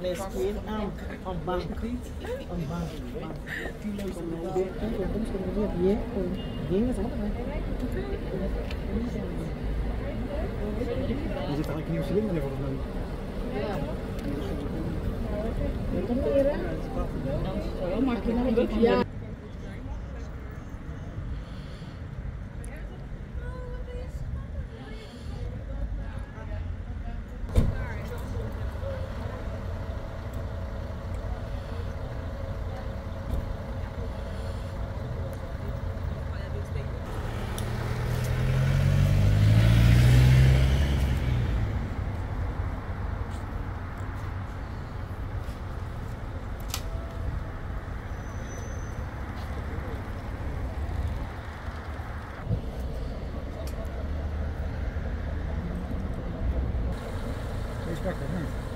Mesquita, een bank. Een bank. Er zit eigenlijk een nieuw cilinder in volgens mij. Ja. Dat komt weer, hè? Dan maak je nog een beetje. Ja. Is wakker, nee.